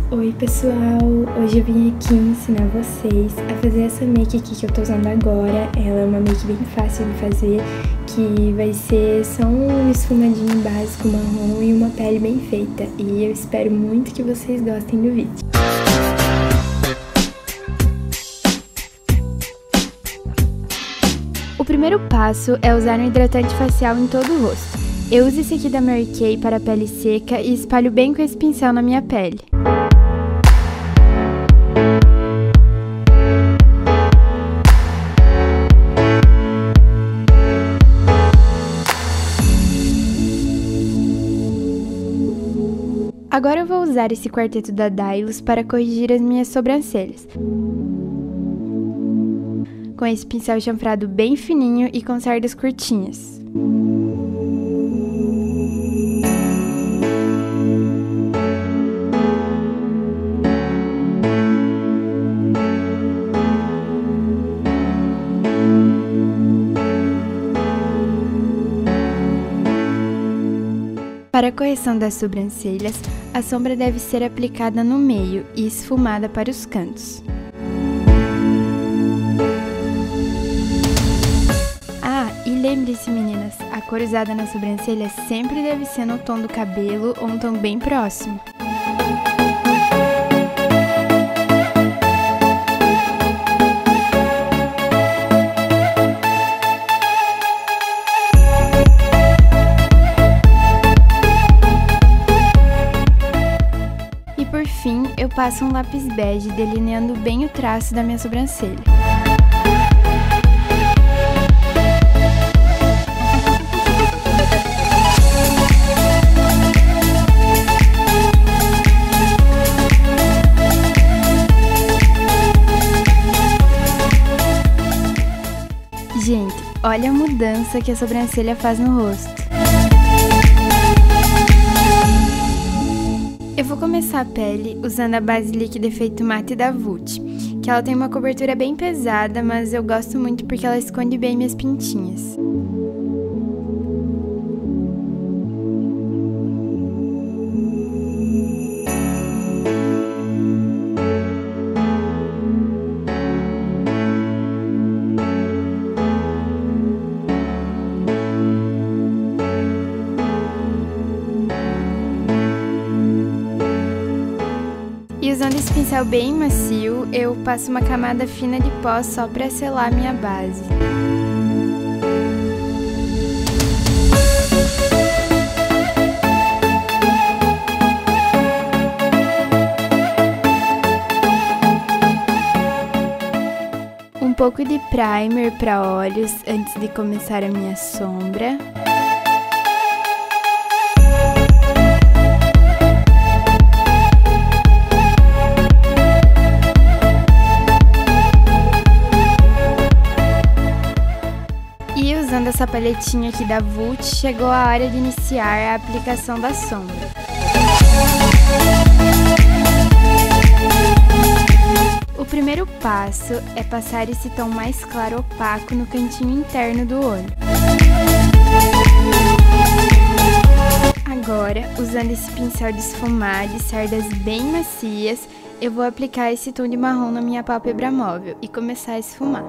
Oi pessoal, hoje eu vim aqui ensinar vocês a fazer essa make aqui que eu tô usando agora. Ela é uma make bem fácil de fazer, que vai ser só um esfumadinho básico marrom e uma pele bem feita. E eu espero muito que vocês gostem do vídeo. O primeiro passo é usar um hidratante facial em todo o rosto. Eu uso esse aqui da Mary Kay para a pele seca e espalho bem com esse pincel na minha pele. Agora eu vou usar esse quarteto da Dylos para corrigir as minhas sobrancelhas. Com esse pincel chanfrado bem fininho e com cerdas curtinhas. Para a correção das sobrancelhas, a sombra deve ser aplicada no meio e esfumada para os cantos. Ah, e lembre-se meninas, a cor usada na sobrancelha sempre deve ser no tom do cabelo ou um tom bem próximo. Por fim, eu passo um lápis bege delineando bem o traço da minha sobrancelha. Gente, olha a mudança que a sobrancelha faz no rosto. Eu vou começar a pele usando a base líquida efeito mate da Vult, que ela tem uma cobertura bem pesada, mas eu gosto muito porque ela esconde bem minhas pintinhas. E usando esse pincel bem macio, eu passo uma camada fina de pó só para selar minha base. Um pouco de primer para olhos antes de começar a minha sombra. E usando essa paletinha aqui da Vult, chegou a hora de iniciar a aplicação da sombra. O primeiro passo é passar esse tom mais claro opaco no cantinho interno do olho. Agora, usando esse pincel de esfumar de cerdas bem macias, eu vou aplicar esse tom de marrom na minha pálpebra móvel e começar a esfumar.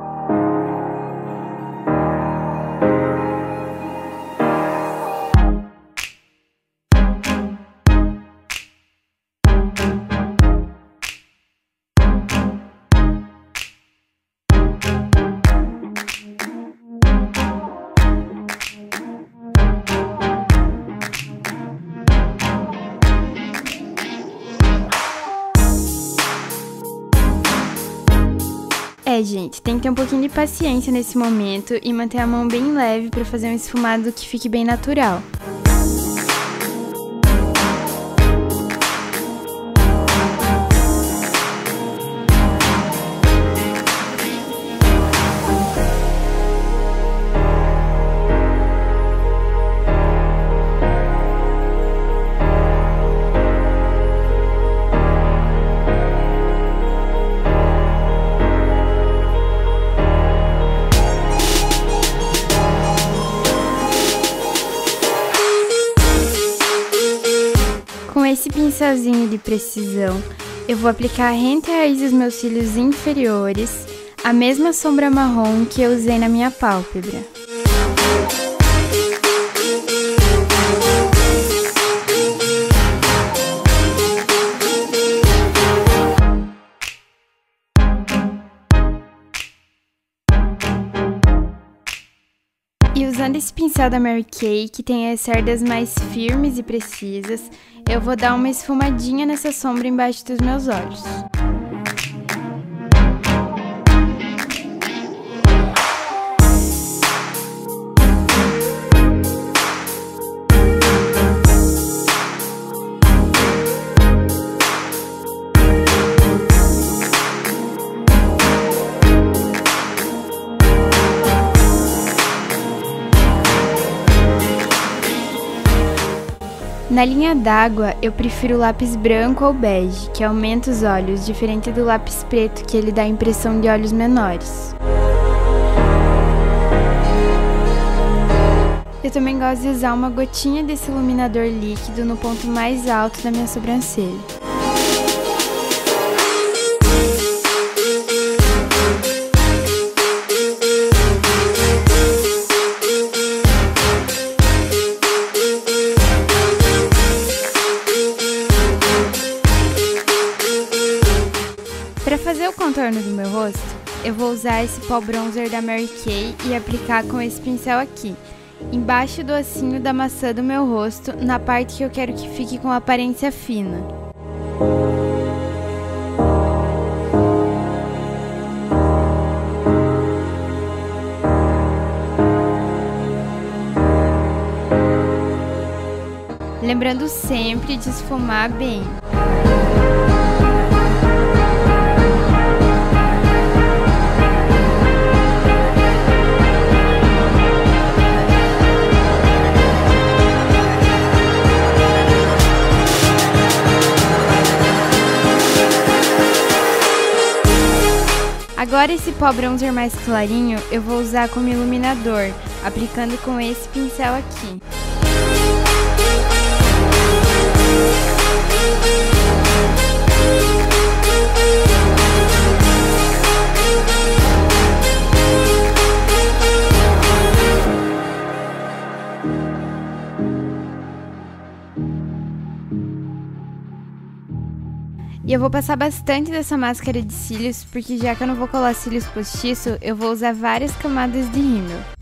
Gente, tem que ter um pouquinho de paciência nesse momento e manter a mão bem leve para fazer um esfumado que fique bem natural. esse pincelzinho de precisão, eu vou aplicar rente a raiz dos meus cílios inferiores, a mesma sombra marrom que eu usei na minha pálpebra. E usando esse pincel da Mary Kay, que tem as cerdas mais firmes e precisas, eu vou dar uma esfumadinha nessa sombra embaixo dos meus olhos. Na linha d'água, eu prefiro o lápis branco ou bege, que aumenta os olhos, diferente do lápis preto, que ele dá a impressão de olhos menores. Eu também gosto de usar uma gotinha desse iluminador líquido no ponto mais alto da minha sobrancelha. Para fazer o contorno do meu rosto, eu vou usar esse pó bronzer da Mary Kay e aplicar com esse pincel aqui, embaixo do ossinho da maçã do meu rosto, na parte que eu quero que fique com aparência fina. Lembrando sempre de esfumar bem. Agora esse pó bronzer mais clarinho eu vou usar como iluminador, aplicando com esse pincel aqui. E eu vou passar bastante dessa máscara de cílios, porque já que eu não vou colar cílios postiço, eu vou usar várias camadas de rímel.